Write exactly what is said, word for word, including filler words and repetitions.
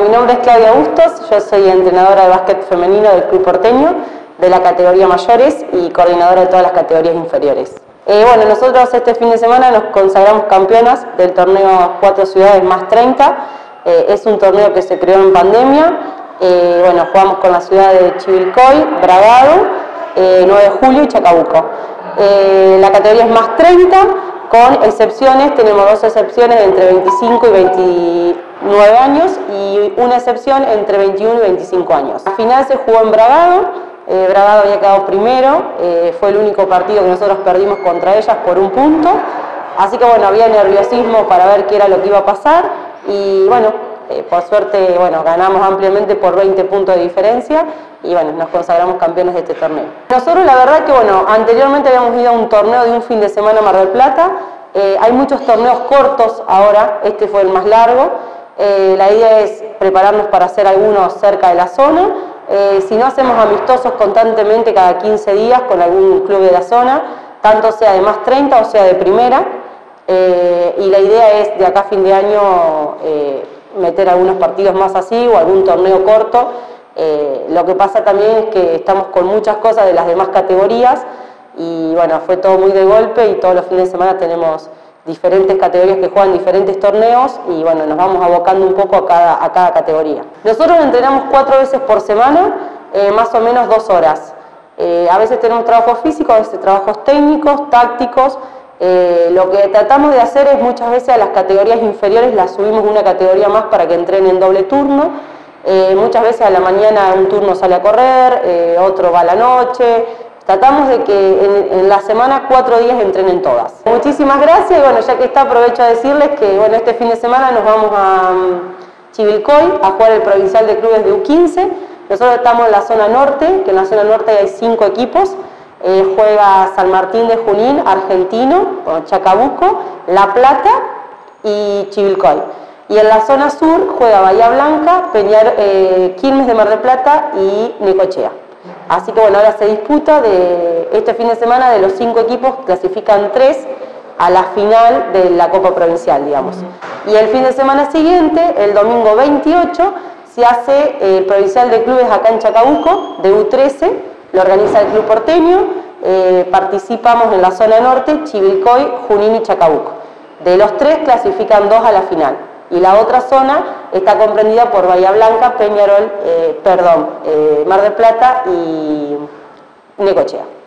nombre es Claudia Bustos, yo soy entrenadora de básquet femenino del Club Porteño, de la categoría mayores y coordinadora de todas las categorías inferiores. Eh, bueno, nosotros este fin de semana nos consagramos campeonas del torneo Cuatro Ciudades más treinta. Eh, es un torneo que se creó en pandemia. Eh, bueno, jugamos con la ciudad de Chivilcoy, Bragado, eh, nueve de julio y Chacabuco. Eh, la categoría es más treinta, con excepciones, tenemos dos excepciones entre veinticinco y veintinueve años y una excepción entre veintiuno y veinticinco años. La final se jugó en Bragado, eh, Bragado había quedado primero, eh, fue el único partido que nosotros perdimos contra ellas por un punto, así que bueno, había nerviosismo para ver qué era lo que iba a pasar y bueno, eh, por suerte bueno, ganamos ampliamente por veinte puntos de diferencia y bueno, nos consagramos campeones de este torneo. Nosotros la verdad que bueno, anteriormente habíamos ido a un torneo de un fin de semana a Mar del Plata, eh, hay muchos torneos cortos ahora, este fue el más largo, eh, la idea es prepararnos para hacer algunos cerca de la zona, eh, si no hacemos amistosos constantemente cada quince días con algún club de la zona, tanto sea de más treinta o sea de primera, eh, y la idea es de acá a fin de año eh, meter algunos partidos más así o algún torneo corto. Eh, lo que pasa también es que estamos con muchas cosas de las demás categorías y bueno, fue todo muy de golpe y todos los fines de semana tenemos diferentes categorías que juegan diferentes torneos y bueno, nos vamos abocando un poco a cada, a cada categoría. Nosotros entrenamos cuatro veces por semana, eh, más o menos dos horas. Eh, a veces tenemos trabajo físico, a veces trabajos técnicos, tácticos. Eh, lo que tratamos de hacer es muchas veces a las categorías inferiores las subimos una categoría más para que entrenen doble turno. Eh, muchas veces a la mañana un turno sale a correr, eh, otro va a la noche. Tratamos de que en, en la semana cuatro días entrenen todas. Muchísimas gracias y bueno, ya que está aprovecho a decirles que bueno, este fin de semana nos vamos a um, Chivilcoy a jugar el provincial de clubes de U quince. Nosotros estamos en la zona norte, que en la zona norte hay cinco equipos. Eh, juega San Martín de Junín, Argentino, Chacabuco, La Plata y Chivilcoy. Y en la zona sur juega Bahía Blanca, Peñar, eh, Quilmes de Mar del Plata y Necochea. Así que bueno, ahora se disputa de este fin de semana de los cinco equipos, clasifican tres a la final de la Copa Provincial, digamos. Y el fin de semana siguiente, el domingo veintiocho, se hace el Provincial de Clubes acá en Chacabuco, de U trece, lo organiza el Club Porteño, eh, participamos en la zona norte, Chivilcoy, Junín y Chacabuco. De los tres clasifican dos a la final. Y la otra zona está comprendida por Bahía Blanca, Peñarol, eh, perdón, eh, Mar del Plata y Necochea.